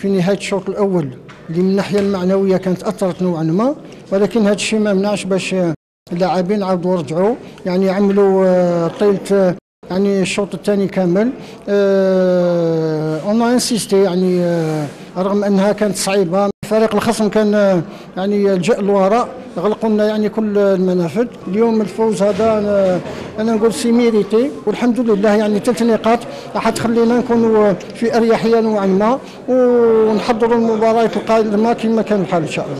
في نهايه الشوط الاول اللي من الناحيه المعنويه كانت اثرت نوعا ما، ولكن هذا الشيء ما منعش باش اللاعبين عاودوا رجعوا يعني عملوا طيله يعني الشوط الثاني كامل. اون انسيستي يعني رغم انها كانت صعيبه، فريق الخصم كان يعني لجأ للوراء، غلقوا لنا يعني كل المنافذ. اليوم الفوز هذا انا نقول سي ميريتي، والحمد لله يعني 3 نقاط راح تخلينا نكونوا في اريحيه نوعا ما، ونحضروا المباراه القادمه كما كان الحال ان شاء الله.